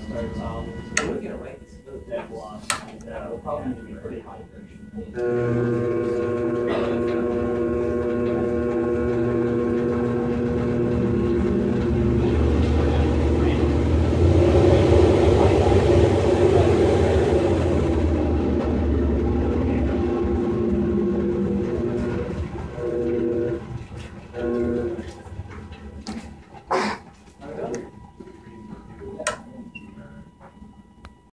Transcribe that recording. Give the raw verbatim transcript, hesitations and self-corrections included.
starts off. We're gonna write this book. Dead loss. And uh, we'll probably need to be pretty high pressure.